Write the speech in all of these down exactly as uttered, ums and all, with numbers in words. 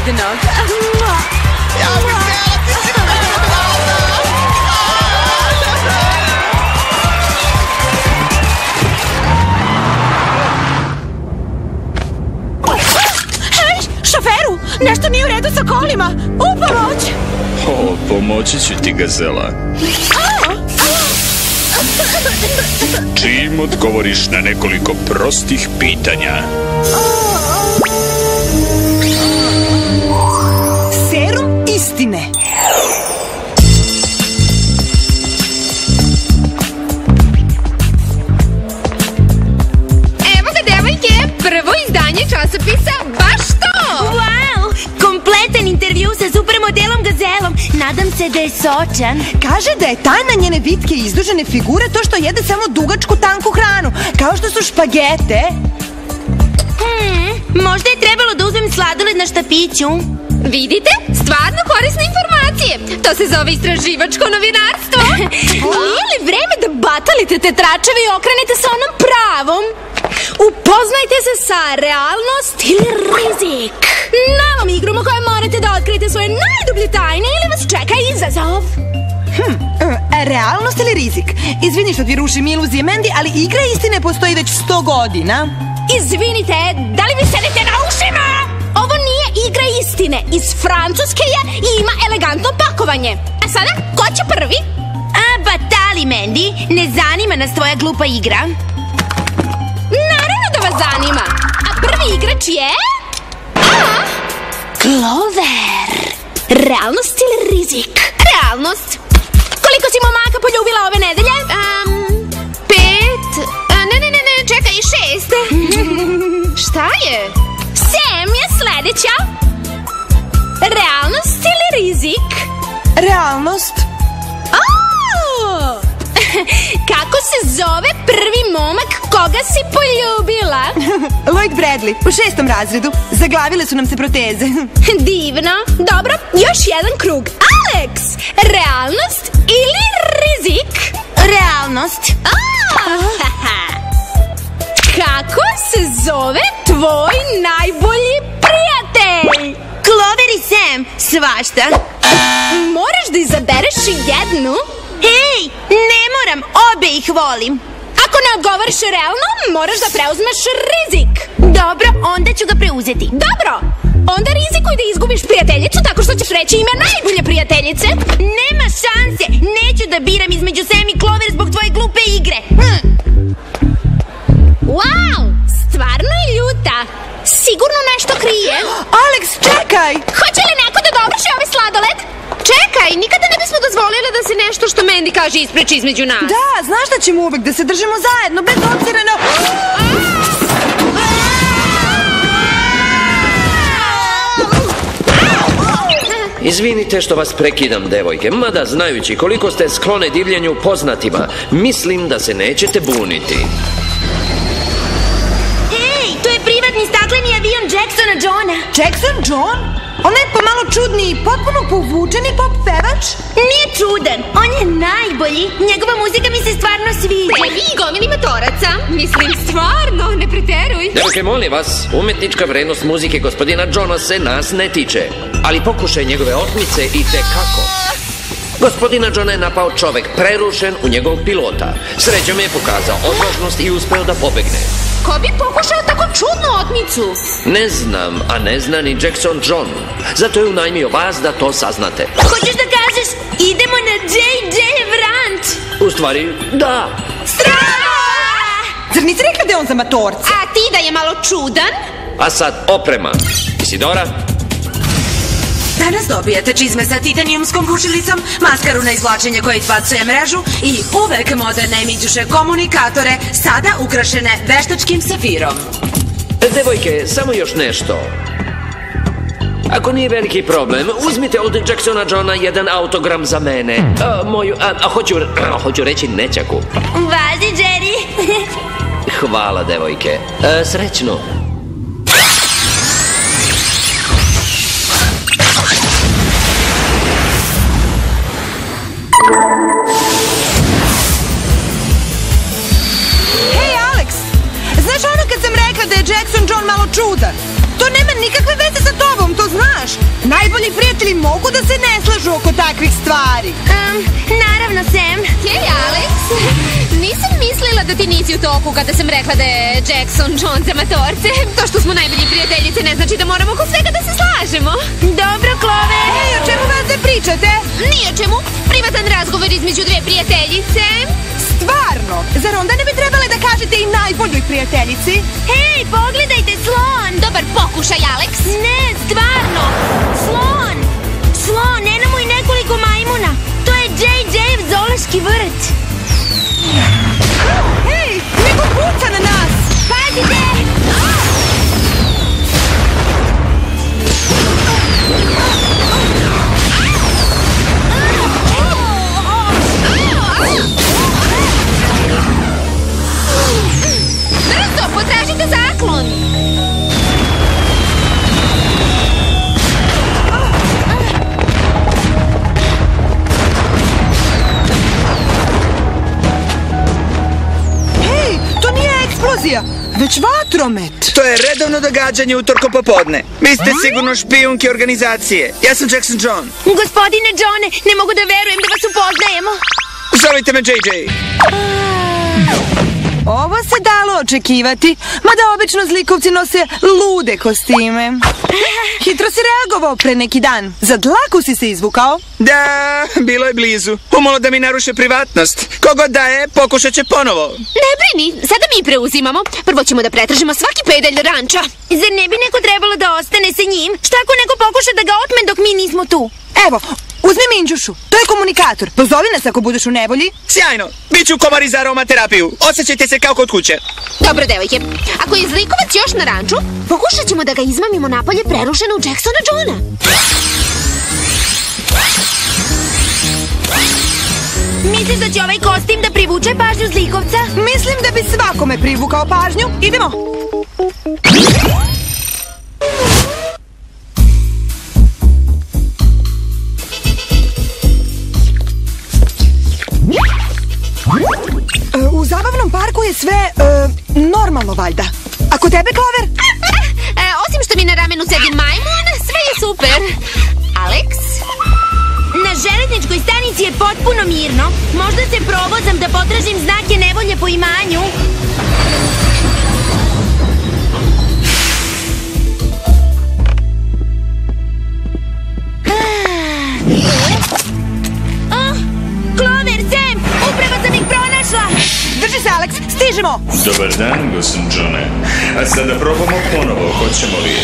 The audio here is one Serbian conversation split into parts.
rođendanog. Ja bih htjela, ti si Šoferu, nešto nije u redu sa kolima. U pomoć! O, pomoći ću ti, Gazela. Čim odgovoriš na nekoliko prostih pitanja. Serum istine. Evo ga, devojke, prvo izdanje časopisa Baš to! Wow! Kompletan intervju sa supermodelom Gazelom. Nadam se da je sočan. Kaže da je tajna njene vitke i izdužene figure to što jede samo dugačku tanku hranu, kao što su špagete. Hmm, možda je trebalo da uzmem sladoled na štapiću. Vidite? Stvarno korisne informacije. To se zove istraživačko novinarstvo. Nije li vreme da batalite te tračeve i okrenete se onom pravom? Upoznajte se sa realnost ili rizik. Novom igrom u kojoj morate da otkrijete svoje najdublje tajne ili vas čeka izazov. Hm, realnost ili rizik? Izvini što ti rušim iluzije, Mandy, ali igra istine postoji već sto godina. Izvinite, da li vi sedite na ušima? Ovo nije igra istine. Iz Francuske je i ima elegantno pakovanje. A sada, ko će prvi? A, batali, Mandy. Ne zanima nas tvoja glupa igra. Naravno da vas zanima. A prvi igrač je... Clover. Realnost ili rizik? Realnost. Koliko si momaka poljubila ove nedelje? Um, pet... A, ne, ne, ne, ne, čekaj, šest. Šta je? Sam je sledeća. Realnost ili rizik? Realnost. Oh! Kako se zove prvi momak koga si poljubila? Lloyd Bradley, u šestom razredu. Zaglavile su nam se proteze. Divno. Dobro, još jedan krug. Alex, realnost ili rizik? Realnost. Kako se zove tvoj najbolji prijatelj? Clover i Sam, svašta. Moraš da izabereš jednu. Hej, ne moram, obe ih volim. Ako ne odgovoriš realno, moraš da preuzmeš rizik. Dobro, onda ću ga preuzeti. Dobro, onda rizikuj da izgubiš prijateljicu tako što ćeš reći ime najbolje prijateljice. Nema šanse, neću da biram između Sam i Clover zbog tvoje glupe igre. hm. Wow, stvarno je ljuta. Sigurno nešto krije. Alex, čekaj! Hoće li neko da dovrši ovaj sladoled? Čekaj, nikada ne bismo dozvolili da se nešto što Mandy kaže ispreči između nas. Da, znaš da ćemo uvek da se držimo zajedno, bez obzira na... Izvinite što vas prekidam, devojke, mada znajući koliko ste sklone divljenju poznatima, mislim da se nećete buniti. Hej, to je privatni stakleni avion Jacksona Johna. Jackson John? On je pomalo čudni i potpuno povučeni pop pevač? Nije čudan, on je najbolji. Njegova muzika mi se stvarno sviđa. Tebi i gomili matoraca. Mislim, stvarno, ne preteruj. Devojke, molim vas, umetnička vrednost muzike gospodina Johna se nas ne tiče. Ali pokušaj njegove otmice i tekako. Gospodina Johna je napao čovek prerušen u njegovog pilota. Srećom je pokazao odvažnost i uspeo da pobegne. Ko bi pokušao tako čudnu otmicu? Ne znam, a ne zna ni Jackson John. Zato je unajmio vas da to saznate. Hoćeš da kažeš, idemo na J J Vrant? U stvari, da. Strava! Zar nisi rekla da je on za matorce? A ti da je malo čudan? A sad oprema. Isidora? Danas dobijete čizme sa titanijumskom bušilicom, maskaru na izvlačenje koja izbacuje mrežu i uvek moderne miđuše komunikatore, sada ukrašene veštačkim safirom. Devojke, samo još nešto. Ako nije veliki problem, uzmite od Jacksona Johna jedan autogram za mene. A, moju, a, a, hoću, a, hoću reći nećaku. Vazi, Jerry. Hvala, devojke. E, srećno. Hej, Alex! Znaš ono kad sam rekla da je Jackson John malo čudan? To nema nikakve veze sa tobom, to znaš. Najbolji prijatelji mogu da se ne slažu oko takvih stvari. Um, naravno, Sam. Hej, Alex. Nisam mislila da ti nisi u toku kada sam rekla da je Jackson John za matorce. To što smo najbolji prijateljice ne znači da moramo oko svega da se slažemo. Dobro, Clover. Ej, o čemu vas da pričate? Ni o čemu. Privatan razgovor između dve prijateljice. Stvarno? Zar onda ne bi trebali da kažete i najboljoj prijateljici? Hej, pogledajte, slon. Dobar pokušaj, Alex. Ne, stvarno. Slon. Slon, Enamo i nekoliko majmuna. To je džej džejev zoološki vrt. Hej, neko puca na nas! Pazite! Brzo, potražite zaklon. Hej, to nije eksplozija, već vatromet. To je redovno događanje utorkom popodne. Vi ste sigurno špijunke organizacije. Ja sam Jackson John. Gospodine Johne, ne mogu da verujem da vas upoznajemo. Zovite me džej džej. Ovo se dalo očekivati, mada obično zlikovci nose lude kostime. Hitro si reagovao pre neki dan. Za dlaku si se izvukao? Da, bilo je blizu. Umalo da mi naruše privatnost. Kogod da je, pokušat će ponovo. Ne brini, sada mi preuzimamo. Prvo ćemo da pretražimo svaki pedalj ranča. Zar ne bi neko trebalo da ostane sa njim? Šta ako neko pokuša da ga otme dok mi nismo tu? Evo, uzmi Minđušu, to je komunikator. Pozovi nas ako budeš u nevolji. Sjajno, bit ću komari za aromaterapiju. Osjećajte se kao kod kuće. Dobro, devojke. Ako je zlikovac još na ranču, pokušat ćemo da ga izmamimo napolje prerušeno u Jacksona Johna. Misliš da će ovaj kostim da privuče pažnju zlikovca? Mislim da bi svakome privukao pažnju. Idemo. U zabavnom parku je sve e, normalno, valjda. A kod tebe, Clover? E, osim što mi na ramenu sedi majmun, sve je super. Alex? Na železničkoj stanici je potpuno mirno. Možda se provozam da potražim znake nevolje po imanju. Oh, Clover, Sam, upravo sam ih pronašla. Drži se, Alex, stižemo. Dobar dan, gospodin Johne. A sada probamo ponovo, hoćemo li?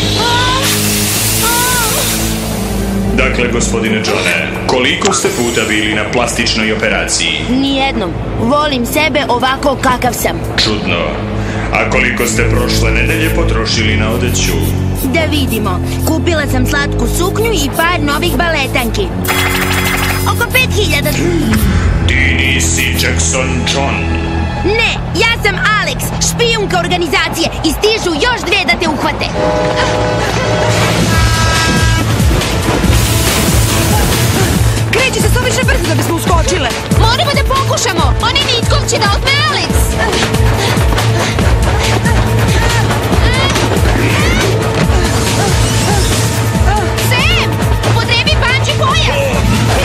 Dakle, gospodine Johne, koliko ste puta bili na plastičnoj operaciji? Nijednom. Volim sebe ovako kakav sam. Čudno. A koliko ste prošle nedelje potrošili na odeću? Da vidimo. Kupila sam slatku suknju i par novih baletanki. Oko pet hiljada. Ti nisi Jackson John. Ne, ja sam Alex, špijunka organizacije i stižu još dve da te uhvate. Kreći se što više brzo da bismo uskočile. Moramo da pokušamo. Onaj nitkov će da otme Alex. Sam, upotrebi panči pojas.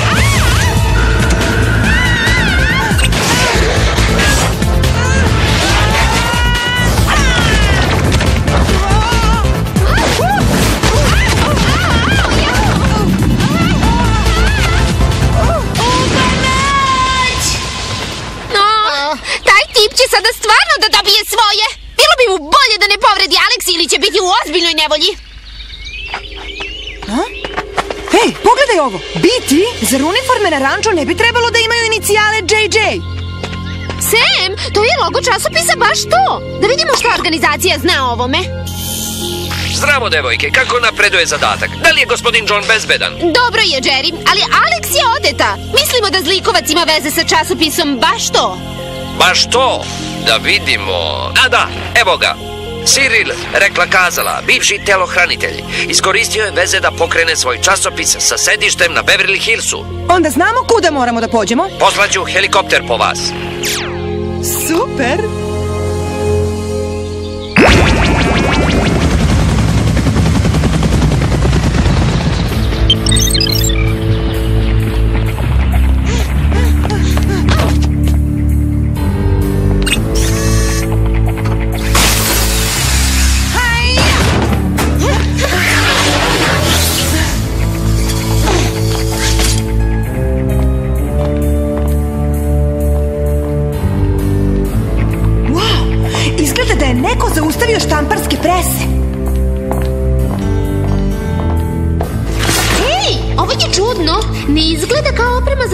Sada stvarno da dobije svoje. Bilo bi mu bolje da ne povredi Alex ili će biti u ozbiljnoj nevolji. A? Hej, pogledaj ovo. Biti, zar uniforme na ranču ne bi trebalo da imaju inicijale džej džej? Sam, to je logo časopisa baš to. Da vidimo šta organizacija zna o ovome. Zdravo, devojke, kako napreduje zadatak? Da li je gospodin John bezbedan? Dobro je, Jerry, ali Alex je odeta. Mislimo da zlikovac ima veze sa časopisom baš to. Baš to, da vidimo. A da, evo ga. Cyril, rekla kazala, bivši telohranitelj, iskoristio je veze da pokrene svoj časopis sa sedištem na Beverly Hillsu. Onda znamo kuda moramo da pođemo. Poslaću helikopter po vas. Super!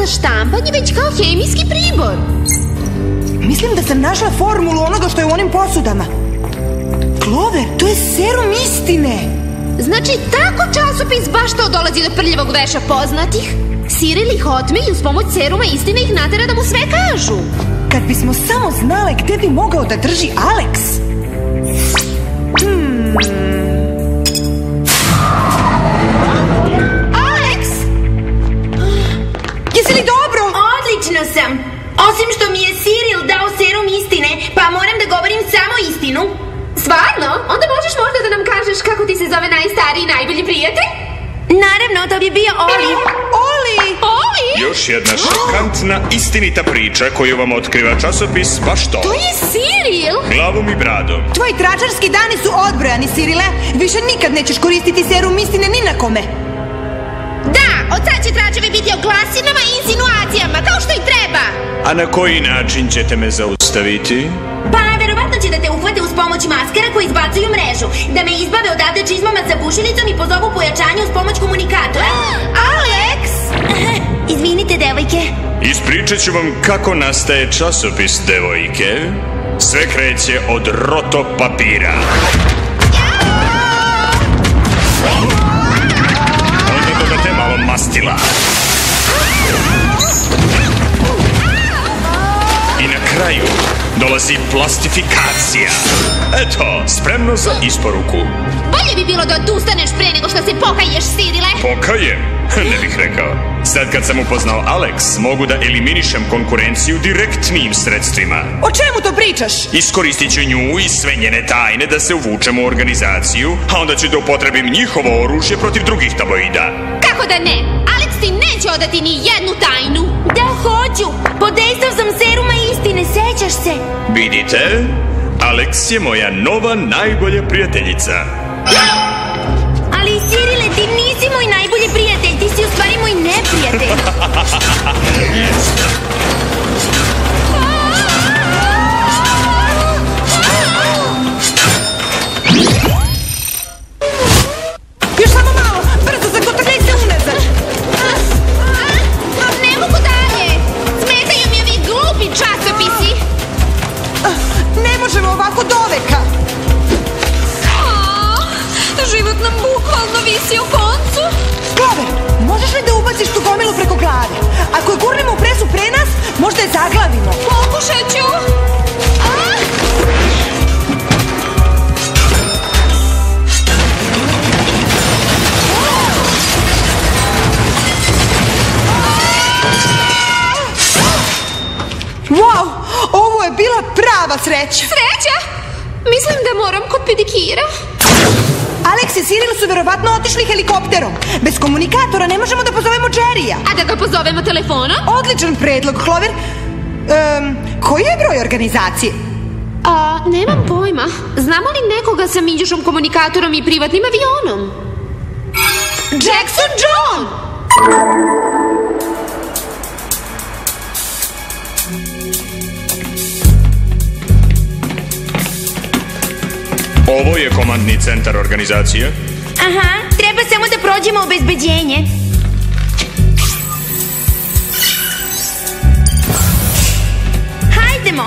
za štampanje, već kao hemijski pribor. Mislim da sam našla formulu onoga što je u onim posudama. Clover, to je serum istine. Znači, tako časopis baš to dolazi do prljavog veša poznatih? Cyril ih otme i uz pomoć seruma istine ih natera da mu sve kažu. Kad bismo samo znale gde bi mogao da drži Alex. Hmm... Alex! Jesi li dobro? Odlično sam. Osim što mi je Cyril dao serum istine, pa moram da govorim samo istinu. Stvarno? Onda možeš možda da nam kažeš kako ti se zove najstariji i najbolji prijatelj? Naravno, to bi bio Oli. Oli! Oli? Još jedna šokantna, istinita priča koju vam otkriva časopis baš to. To je Cyril! Glavom i bradom. Tvoji tračarski dani su odbrojani, Cyrile. Više nikad nećeš koristiti serum istine ni na kome. Da, od sad će tračevi biti o glasinama i insinuacijama, kao što i treba. A na koji način ćete me zaustaviti? Pa, verovatno će da te uhvate uz pomoć maskara koji izbacuju mrežu, da me izbave odavde čizmama sa bušilicom i pozovu pojačanje uz pomoć komunikatora. Alex! Izvinite, devojke. Ispričat ću vam kako nastaje časopis, devojke. Sve kreće od roto papira. Onda dodate malo mastila. I na kraju dolazi plastifikacija. Eto, spremno za isporuku. Bolje bi bilo da odustaneš pre nego što se pokaješ, Cyrile. Pokajem? Ne bih rekao. Sad kad sam upoznao Alex, mogu da eliminišem konkurenciju direktnim sredstvima. O čemu to pričaš? Iskoristit ću nju i sve njene tajne da se uvučem u organizaciju, a onda ću da upotrebim njihovo oružje protiv drugih tabloida. Kako da ne? Alex ti neće odati ni jednu tajnu. Da, hoću. Podejstao sam seruma istine, sećaš se? Vidite? Alex je moja nova najbolja prijateljica. Ali, Cyrile, ti nisi moj najbolji prijatelj, ti si u stvari moj neprijatelj. Još samo malo, brzo zakotrljaj se unazad. Ne mogu dalje. Smetaju mi ovi glupi časopisi. Ne možemo ovako do veka. Život nam bukvalno visi u koncu. Clover, možeš li da ubaciš tu gomilu preko glave? Ako je gurnemo u presu pre nas, možda je zaglavimo. Pokušat ću. Wow, ovo je bila prava sreća. Sreća? Mislim da moram kod pedikira. Alex i Cyril su verovatno otišli helikopterom. Bez komunikatora ne možemo da pozovemo Jerrya. A da ga pozovemo telefonom? Odličan predlog, Clover. Um, koji je broj organizacije? A, nemam pojma. Znamo li nekoga sa minđušom komunikatorom i privatnim avionom? Jackson John! Ovo je komandni centar organizacije. Aha, treba samo da prođemo obezbeđenje. Hajdemo!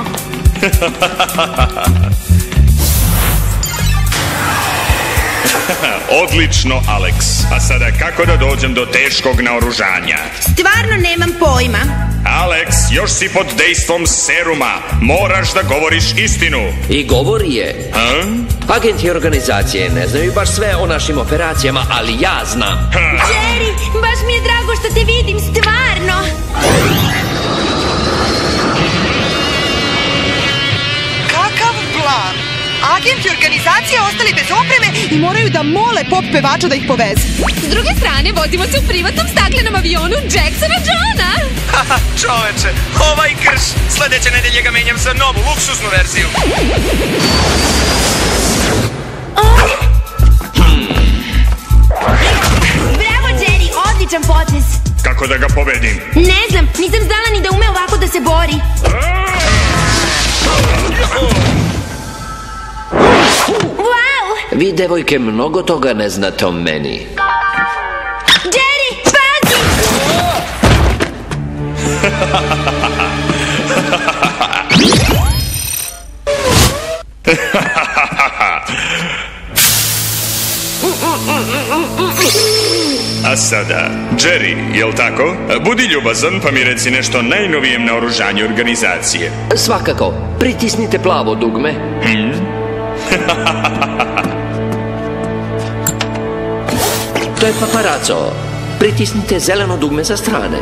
Odlično, Alex. A sada kako da dođem do teškog naoružanja? Stvarno nemam pojma. Alex, još si pod dejstvom seruma. Moraš da govoriš istinu. I govori je. Ha? Agenti organizacije ne znaju baš sve o našim operacijama, ali ja znam. Jerry, baš mi je drago što te vidim, stvarno. Kakav plan? Agenti organizacije ostali bez opreme i moraju da mole pop pevača da ih poveze. S druge strane, vozimo se u privatnom staklenom avionu Jacksona Johna. Haha, čoveče, ovaj krš. Sledeće nedelje ga menjam za novu, luksuznu verziju. Bravo, Jerry, odličan potez. Kako da ga pobedim? Ne znam, nisam znala ni da ume ovako da se bori. Wow! Vi, devojke, mnogo toga ne znate o meni. Jerry, pazi! A sada, Jerry, jel tako? Budi ljubazan pa mi reci nešto najnovijem na oružanju organizacije. Svakako, pritisnite plavo dugme. Hmm? To je paparaco. Pritisnite zeleno dugme sa strane.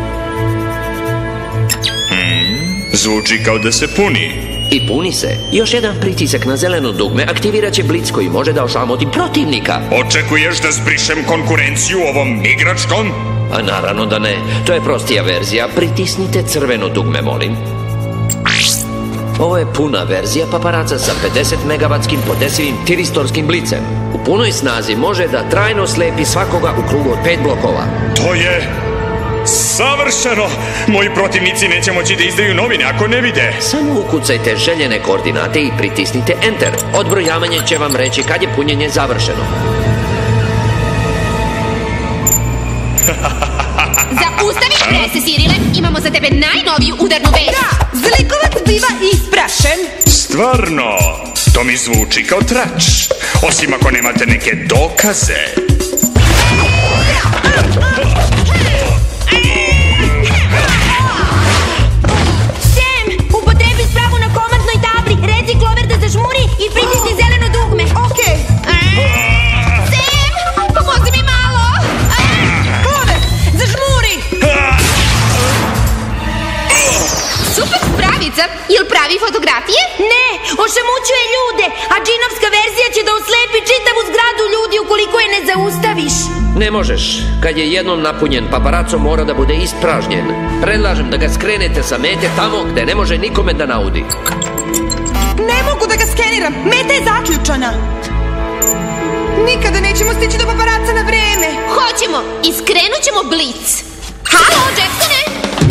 Hmm? Zvuči kao da se puni. I puni se. Još jedan pritisak na zeleno dugme aktivirat će blic koji može da ošamoti protivnika. Očekuješ da zbrišem konkurenciju ovom igračkom? A naravno da ne. To je prostija verzija. Pritisnite crveno dugme, molim. Ovo je puna verzija paparaca sa pedeset megavatskim podesivim tiristorskim blicem. U punoj snazi može da trajno slepi svakoga u krugu od pet blokova. To je savršeno! Moji protivnici neće moći da izdaju novine ako ne vide. Samo ukucajte željene koordinate i pritisnite Enter. Odbrojavanje će vam reći kad je punjenje završeno. Zaustavi prese, Sirile. Imamo za tebe najnoviju udarnu vest. Da, zlikovac biva isprašen. Stvarno, to mi zvuči kao trač. Osim ako nemate neke dokaze. Sam, upotrebi spravu na komandnoj tabli. Reci Clover da zažmuri i pritisni zeleno dugme. Okej. Sam, pomozi mi malo. Clover, zažmuri! Super spravica. Jel pravi fotografije? Ne, ošamućuje ljude, a džinovska verzija će da oslepi čitavu zgradu ljudi ukoliko je ne zaustaviš. Ne možeš. Kad je jednom napunjen, paparaco mora da bude ispražnjen. Predlažem da ga skrenete sa mete tamo gde ne može nikome da naudi. Ne mogu da ga skeniram, meta je zaključana. Nikada nećemo stići do paparaca na vreme. Hoćemo i skrenut ćemo blic. Halo, Jacksone!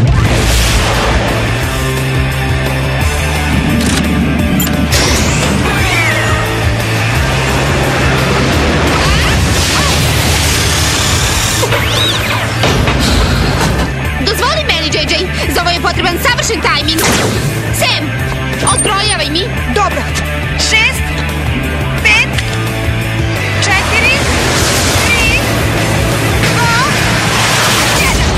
Dozvoli meni, J J. Za ovo je potreban savršen tajming. Sam, odbrojavaj mi. Dobro. Šest, pet, četiri, tri, dva, jedan.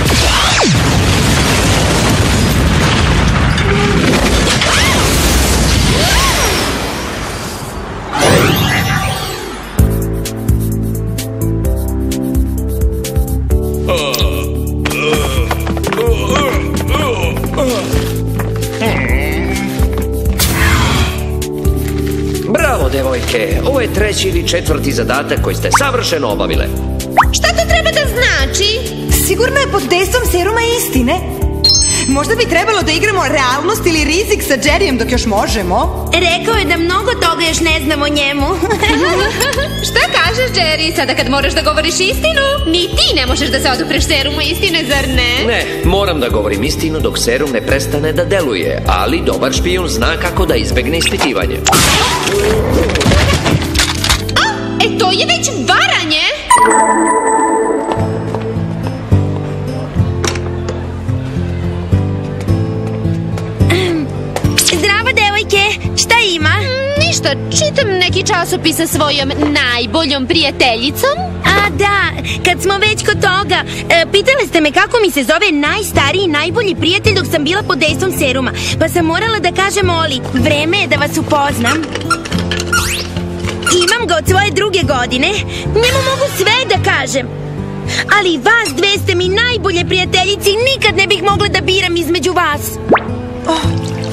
Bravo, devojke. Ovo je treći ili četvrti zadatak koji ste savršeno obavile. Šta to treba da znači? Sigurno je pod dejstvom seruma istine. Možda bi trebalo da igramo realnost ili rizik sa Jerryjem dok još možemo. Rekao je da mnogo toga još ne znam o njemu. Šta kažeš, Jerry, sada kad moraš da govoriš istinu? Ni ti ne možeš da se odupreš serumu istine, zar ne? Ne, moram da govorim istinu dok serum ne prestane da deluje, ali dobar špijun zna kako da izbegne ispitivanje. A, e to je već varanje! Zdravo, devojke, šta ima? Ništa, čitam neki časopis sa svojom najboljom prijateljicom. A da, kad smo već kod toga, e, pitali ste me kako mi se zove najstariji i najbolji prijatelj dok sam bila pod dejstvom seruma. Pa sam morala da kažem Oli, vreme je da vas upoznam. Imam ga od svoje druge godine, njemu mogu sve da kažem. Ali vas dve ste mi najbolje prijateljice i nikad ne bih mogla da biram između vas. Oh.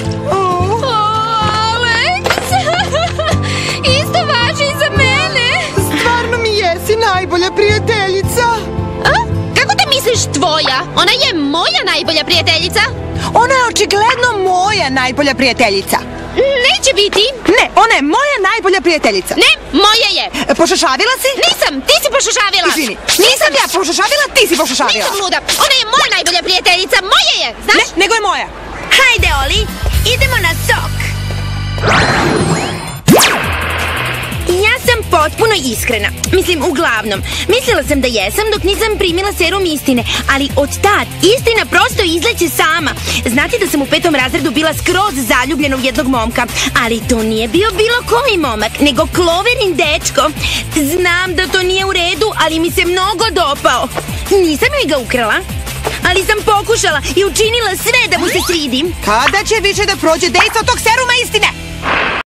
Isto važi i za mene. Stvarno mi jesi najbolja prijateljica. A? Kako da misliš tvoja? Ona je moja najbolja prijateljica. Ona je očigledno moja najbolja prijateljica. Neće biti. Ne, ona je moja najbolja prijateljica. Ne, moja je. Pošašavila si? Nisam, ti si pošašavila. Izvini, nisam ja pošašavila, ti si pošašavila. Nisam luda, ona je moja najbolja prijateljica, moja je, znaš? Ne, nego je moja. Hajde, Oli, idemo na sok. Ja sam potpuno iskrena. Mislim, uglavnom. Mislila sam da jesam dok nisam primila serum istine, ali od tad istina prosto izleće sama. Znate da sam u petom razredu bila skroz zaljubljena u jednog momka, ali to nije bio bilo koji momak, nego Cloverin dečko. Znam da to nije u redu, ali mi se mnogo dopao. Nisam joj ga ukrala, ali sam pokušala i učinila sve da mu se svidim. Kada će više da prođe dejstvo tog seruma istine?